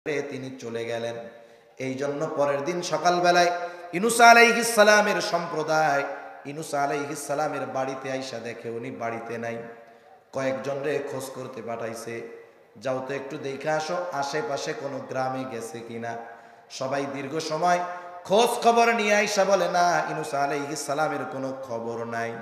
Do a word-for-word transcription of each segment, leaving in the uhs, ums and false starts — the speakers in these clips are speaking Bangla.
তিনি চলে গেলেন। এই জন্য পরের দিন সকালবেলায় ইউনূস আলাইহিস সালামের সম্প্রদায় ইউনূস আলাইহিস সালামের বাড়িতে আইসা দেখে উনি বাড়িতে নাই। কয়েকজন রে খোঁজ করতে পাঠাইছে, যাও তো একটু দেখে আসো আশেপাশে কোনো গ্রামে গেছে কিনা। সবাই দীর্ঘ সময় খোঁজ খবর নিয়ে আইসা বলে না, ইউনূস আলাইহিস সালামের কোনো খবর নাই।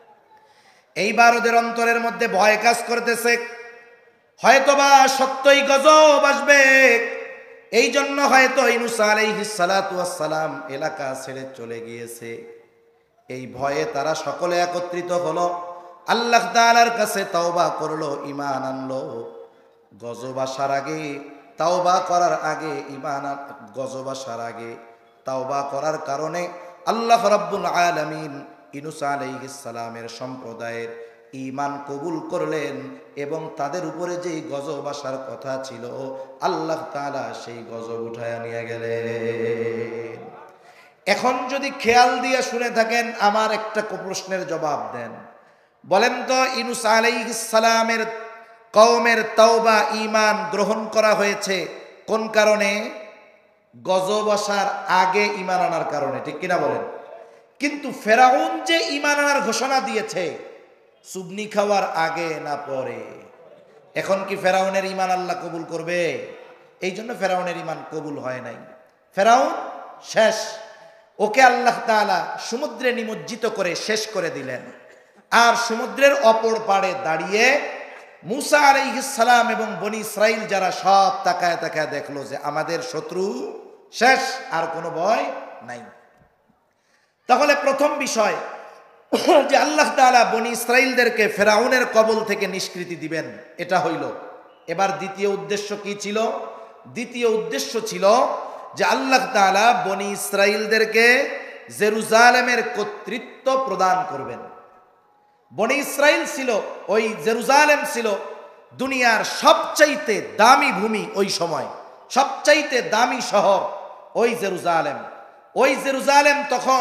এইবার ওদের অন্তরের মধ্যে ভয় কাজ করতেছে, হয়তোবা সত্যই গজব আসবে। এই জন্য হয়তো ইউনূস আলাইহিস সালাতু ওয়াস সালাম এলাকা ছেড়ে চলে গিয়েছে। এই ভয়ে তারা সকলে একত্রিত হলো, আল্লাহ তাআলার কাছে তওবা করলো, ঈমান আনলো। গজব আসার আগে তওবা করার আগে ঈমান গজব আসার আগে তওবা করার কারণে আল্লাহ রাব্বুল আলামিন ইউনূস আলাইহিস সালামের সম্প্রদায়ের ঈমান কবুল করলেন এবং তাদের উপরে যেই গজব আসার কথা ছিল আল্লাহ তাআলা সেই গজব উঠায়া নিয়ে গেলেন। এখন যদি খেয়াল দিয়ে শুনে থাকেন, আমার একটা প্রশ্নের জবাব দেন। বলেন তো, ইউনূস আলাইহিস সালামের কওমের তওবা ঈমান গ্রহণ করা হয়েছে কোন কারণে? গজব আসার আগে ঈমান আনার কারণে, ঠিক কিনা বলেন? কিন্তু ফেরাউন যে ঈমান আনার ঘোষণা দিয়েছে সুবনি খাওয়ার আগে না পরে? এখন কি ফেরাউনের ঈমান আল্লাহ কবুল করবে? এই জন্য ফেরাউনের ঈমান কবুল হয় নাই। ফেরাউন শেষ, ওকে আল্লাহ তাআলা সমুদ্রে নিমজ্জিত করে শেষ করে দিলেন। আর সমুদ্রের অপর পাড়ে দাঁড়িয়ে মূসা আলাইহিস সালাম এবং বনি ইসরাইল যারা সব তাকায় তাকায় দেখলো যে আমাদের শত্রু শেষ, আর কোনো ভয় নাই। তাহলে প্রথম বিষয় যে আল্লাহ তাআলা বনি ইসরাইলদেরকে ফেরাউনের কবল থেকে নিষ্কৃতি দিবেন, এটা হইল। এবার দ্বিতীয় উদ্দেশ্য কি ছিল? দ্বিতীয় উদ্দেশ্য ছিল যে আল্লাহ তাআলা বনি ইসরাইলদেরকে জেরুজালেমের কর্তৃত্ব প্রদান করবেন। বনি ইসরাইল ছিল, ওই জেরুজালেম ছিল দুনিয়ার সবচাইতে দামি ভূমি, ওই সময় সবচাইতে দামি শহর ওই জেরুজালেম। ওই জেরুজালেম তখন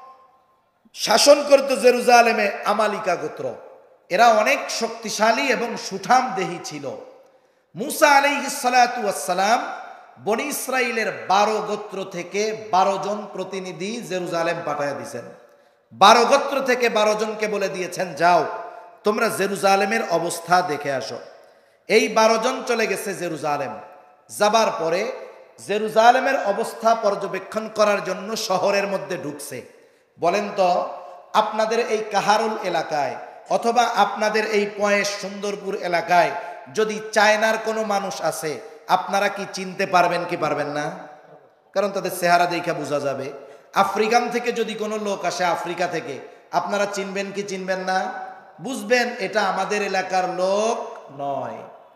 শাসন করত জেরুজালেমে আমালিকা গোত্র। এরা অনেক শক্তিশালী এবং সুঠাম দেহী ছিল। মূসা আলাইহিস সালাতু ওয়াস সালাম বনি ইসরাইলের বারো গোত্র থেকে বারো জন প্রতিনিধি জেরুজালেম পাঠাইয়া দিয়েছেন। বারো গোত্র থেকে বারো জনকে বলে দিয়েছেন, যাও তোমরা জেরুজালেমের অবস্থা দেখে আসো। এই বারো জন চলে গেছে জেরুজালেম। যাবার পরে জেরুজালেমের অবস্থা পর্যবেক্ষণ করার জন্য শহরের মধ্যে ঢুকছে। বলেন তো, আপনাদের এই কাহারুল এলাকায় অথবা আপনাদের এই পয়েস সুন্দরপুর এলাকায় যদি চায়নার কোনো মানুষ আছে, আপনারা কি চিনতে পারবেন কি পারবেন না? কারণ তাদের চেহারা দেখা বোঝা যাবে। আফ্রিকান থেকে যদি কোনো লোক আসে, আফ্রিকা থেকে, আপনারা চিনবেন কি চিনবেন না? বুঝবেন এটা আমাদের এলাকার লোক নয়।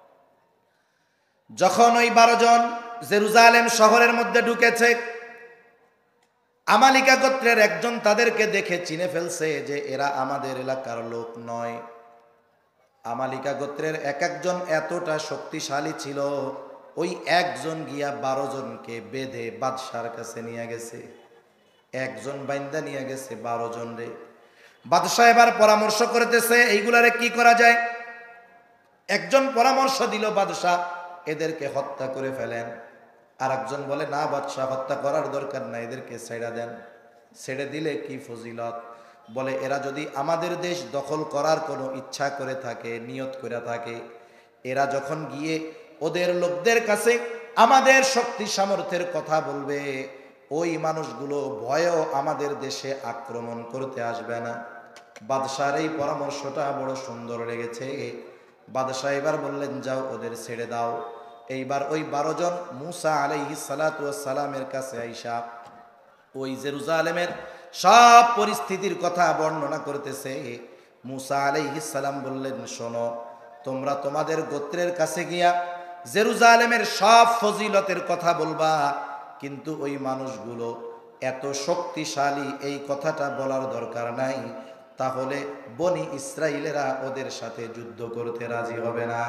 যখন ওই বারো জন জেরুজালেম শহরের মধ্যে ঢুকেছে, আমালিকা গোত্রের একজন তাদেরকে দেখে চিনে ফেলছে যে এরা আমাদের এলাকার লোক নয়। আমালিকা গোত্রের এক একজন এতটা শক্তিশালী ছিল, ওই একজন গিয়া বারো জনকে বেঁধে বাদশার কাছে নিয়ে গেছে। একজন বাইন্দা নিয়ে গেছে বারো জন রে। বাদশাহ এবার পরামর্শ করতেছে এইগুলারে কি করা যায়। একজন পরামর্শ দিল বাদশাহ, এদেরকে হত্যা করে ফেলেন। আর একজন বলে, না বাদশাহ, হত্যা করার দরকার নাই, এদেরকে ছেড়ে দেন। ছেড়ে দিলে কি ফজিলত? বলে, এরা যদি আমাদের দেশ দখল করার কোনো ইচ্ছা করে থাকে, নিয়ত করে থাকে, এরা যখন গিয়ে ওদের লোকদের কাছে আমাদের শক্তি সামর্থ্যের কথা বলবে, ওই মানুষগুলো ভয়েও আমাদের দেশে আক্রমণ করতে আসবে না। বাদশার এই পরামর্শটা বড় সুন্দর লেগেছে। বাদশাহ এবার বললেন, যাও ওদের ছেড়ে দাও। এইবার ওই বারো জন মূসা আলাইহিস সালাতু ওয়াস সালামের কাছে আইসা ওই জেরুজালেমের সব পরিস্থিতির কথা বর্ণনা করতেছে। মূসা আলাইহিস সালাম বললেন, শোনো, তোমরা তোমাদের গোত্রের কাছে গিয়া জেরুজালেমের সব ফজিলতের কথা বলবা, কিন্তু ওই মানুষগুলো এত শক্তিশালী এই কথাটা বলার দরকার নাই, তাহলে বনি ইসরাইলেরা ওদের সাথে যুদ্ধ করতে রাজি হবে না।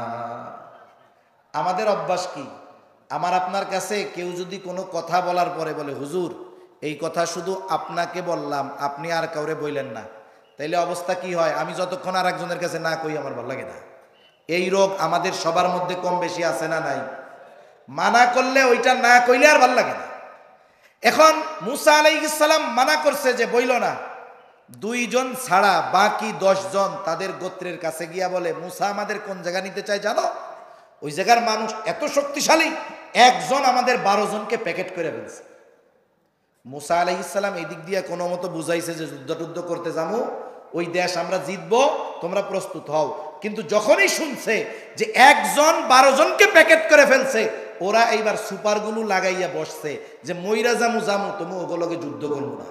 আমাদের অভ্যাস কি? আমার আপনার কাছে কেউ যদি কোনো কথা বলার পরে বলে, হুজুর এই কথা শুধু আপনাকে বললাম, আপনি আর কাউরে বললেন না, তাইলে অবস্থা কি হয়? আমি যতক্ষণ আর একজনের কাছে না কই আমার ভালো লাগে না। এই রোগ আমাদের সবার মধ্যে কম বেশি আছে না নাই? মানা করলে ওইটা না কইলে আর ভাল লাগে না। এখন মুসা আলাইহিস সালাম মানা করছে যে বইল না, দুইজন ছাড়া বাকি দশ জন তাদের গোত্রের কাছে গিয়া বলে মুসা আমাদের কোন জায়গা নিতে চায় জানো? ওই জায়গার মানুষ এত শক্তিশালী, একজন আমাদের বারো জনকে প্যাকেট করে ফেলছে। মুসা আলাইহিস সালাম এই দিক দিয়ে কোনো মতো বুঝাইছে যে যুদ্ধ টুদ্ধ করতে যাবো, ওই দেশ আমরা জিতবো, তোমরা প্রস্তুত হও। কিন্তু যখনই শুনছে যে একজন বারো জনকে প্যাকেট করে ফেলছে, ওরা এইবার সুপারগুলো লাগাইয়া বসছে যে মইরা জামু জামু, তুমি ওগুলোকে যুদ্ধ করবো না।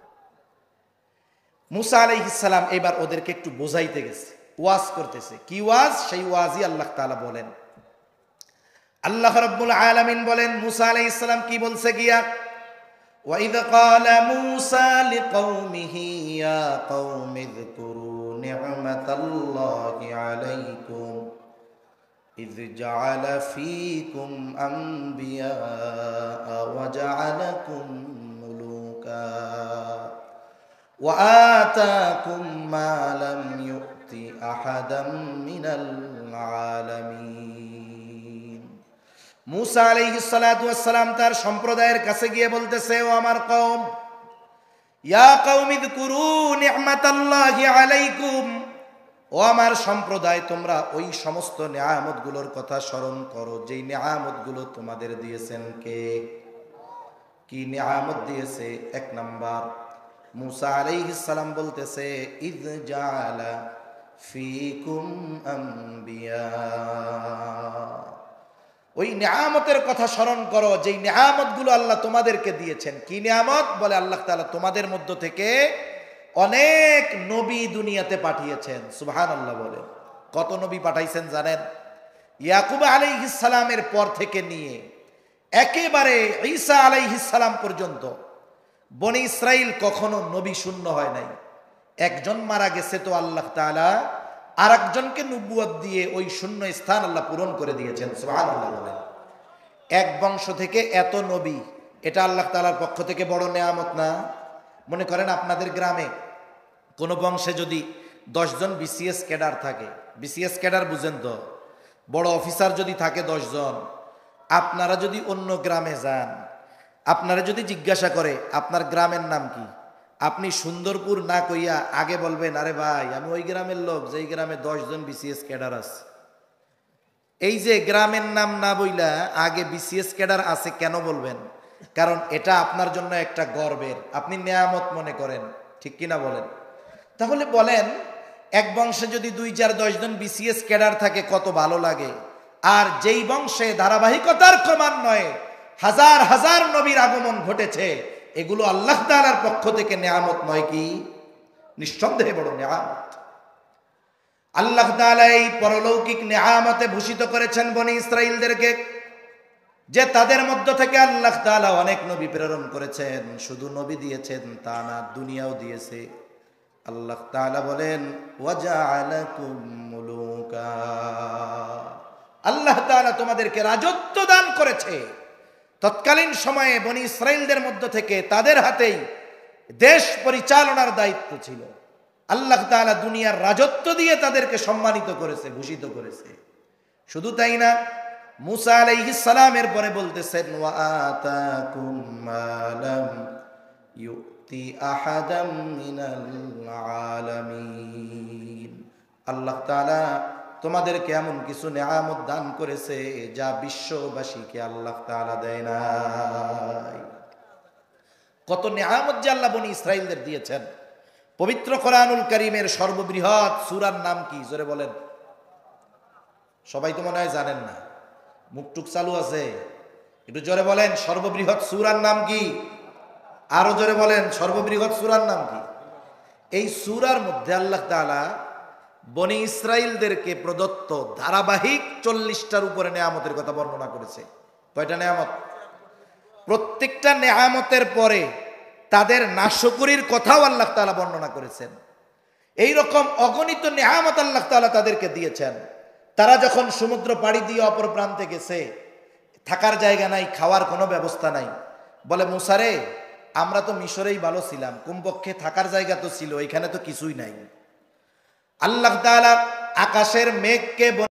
মুসা আলাইহিস সালাম এবার ওদেরকে একটু বোঝাইতে গেছে, ওয়াজ করতেছে। কি ওয়াজ? সেই ওয়াজই আল্লাহ তাআলা বলেন। আল্লাহ রাব্বুল আলামিন বলেন মুসা আলাইহিস সালাম কি বলছে গিয়া, وَإِذْ قَالَ مُوسَى لِقَوْمِهِ يَا قَوْمِ اذْكُرُوا نِعْمَةَ اللَّهِ عَلَيْكُمْ إِذْ جَعَلَ فِيكُمْ أَنْبِيَاءَ وَجَعَلَكُمْ مُلُوكًا وَآتَاكُمْ مَا لَمْ يُؤْتِ أَحَدًا مِنَ الْعَالَمِينَ। মুসা আলাইহিস সালাতু ওয়াস সালাম তার সম্প্রদায়ের কাছে গিয়ে বলতেছে, ও আমার কওম, ইয়া কওমি যকুরু নি'মাতাল্লাহি আলাইকুম, ও আমার সম্প্রদায়, তোমরা ওই সমস্ত নিয়ামতগুলোর কথা স্মরণ করো যেই নিয়ামতগুলো তোমাদের দিয়েছেন কে? কি নিয়ামত দিয়েছে? এক নাম্বার, মুসা আলাইহিস সালাম বলতেছে ইয জাআলা ফীকুম আম্বিয়া, ওই নিয়ামতের কথা স্মরণ করো যেই নিয়ামতগুলো আল্লাহ তোমাদেরকে দিয়েছেন। কি নিয়ামত? বলে আল্লাহ তাআলা তোমাদের মধ্য থেকে অনেক নবী দুনিয়াতে পাঠিয়েছেন। সুবহানাল্লাহ বলে। কত নবী পাঠাইছেন জানেন? ইয়াকুব আলাইহিস সালামের পর থেকে নিয়ে একেবারে ঈসা আলাইহিস সালাম পর্যন্ত বনি ইসরাইল কখনো নবী শূন্য হয় নাই। একজন মারা গেছে তো আল্লাহ তাআলা আর একজনকে নবুয়ত দিয়ে ওই শূন্য স্থান আল্লাহ পূরণ করে দিয়েছেন। সুবহানাল্লাহ বলেন। এক বংশ থেকে এত নবী, এটা আল্লাহ তাআলার পক্ষ থেকে বড় নিয়ামত না? মনে করেন আপনাদের গ্রামে কোনো বংশে যদি দশজন বিসিএস ক্যাডার থাকে, বিসিএস ক্যাডার বুঝেন তো, বড় অফিসার যদি থাকে দশজন, আপনারা যদি অন্য গ্রামে যান, আপনারা যদি জিজ্ঞাসা করে আপনার গ্রামের নাম কি, আপনি সুন্দরপুর না কইয়া আগে বলবেন আরে ভাই আমি ওই গ্রামের লোক যেই গ্রামে দশজন বিসিএস ক্যাডার আছে। এই যে গ্রামের নাম না বইলা আগে বিসিএস ক্যাডার আছে কেন বলবেন? কারণ এটা আপনার জন্য একটা গর্বের, আপনি নিয়ামত মনে করেন, ঠিক কিনা বলেন? তাহলে বলেন এক বংশে যদি দুই চার দশজন বিসিএস ক্যাডার থাকে কত ভালো লাগে। আর যেই বংশে ধারাবাহিকতার ক্রমান্বয়ে হাজার হাজার নবীর আগমন ঘটেছে, এগুলো আল্লাহ তাআলার পক্ষ থেকে নিয়ামত নয় কি? নিঃসন্দেহে বড় নিয়ামত। আল্লাহ তাআলা এই পরলৌকিক নিয়ামতে ভূষিত করেছেন বনি ইসরাইলদেরকে, যে তাদের মধ্য থেকে আল্লাহ তাআলা অনেক নবী প্রেরণ করেছেন। শুধু নবী দিয়েছেন তা না, দুনিয়াও দিয়েছে। আল্লাহ তাআলা বলেন ওয়াজআলাকুম মুলুকা, আল্লাহ তাআলা তোমাদেরকে রাজত্ব দান করেছে। তৎকালীন সময়ে বনি ইসরাইলদের মধ্য থেকে তাদের হাতেই দেশ পরিচালনার দায়িত্ব ছিল। আল্লাহ তাআলা দুনিয়ার রাজত্ব দিয়ে তাদেরকে সম্মানিত করেছে, ভূষিত করেছে। শুধু তাই না, মুসা আলাইহিস সালামের পরে বলতেছেন ওয়া আতাকুম মা লাম ইউতি আহাদাম মিনাল আলামিন, আল্লাহ তাআলা তোমাদেরকে এমন কিছু নিয়ামত দান করেছে যা বিশ্ববাসীকে আল্লাহ তাআলা দেয় নাই। কত নিয়ামত যে আল্লাহ বনি ইসরাইলদের দিয়েছেন। পবিত্র কোরআনুল কারীমের সর্ববৃহৎ সূরার নাম কি? জোরে বলেন। সবাই তো মনে হয় জানেন না, মুখটুক চালু আছে, একটু জোরে বলেন। সর্ববৃহৎ সূরার নাম কি? আরো জোরে বলেন, সর্ববৃহৎ সূরার নাম কি? এই সূরার মধ্যে আল্লাহ তাআলা বনি ইসরাইলদেরকে প্রদত্ত ধারাবাহিক চল্লিশটার উপরে নেয়ামতের কথা বর্ণনা করেছে। কয়টা নেয়ামত? প্রত্যেকটা নেয়ামতের পরে তাদের নাশকরির কথাও আল্লাহ তাআলা বর্ণনা করেছেন। এই রকম অগণিত নেয়ামত আল্লাহ তাআলা তাদেরকে দিয়েছেন। তারা যখন সমুদ্র পাড়ি দিয়ে অপর প্রান্তে গেছে, থাকার জায়গা নাই, খাওয়ার কোনো ব্যবস্থা নাই। বলে মুসা রে, আমরা তো মিশরেই ভালো ছিলাম, কমপক্ষে থাকার জায়গা তো ছিল, এখানে তো কিছুই নাই। আল্লাহ তাআলা আকাশের মেঘকে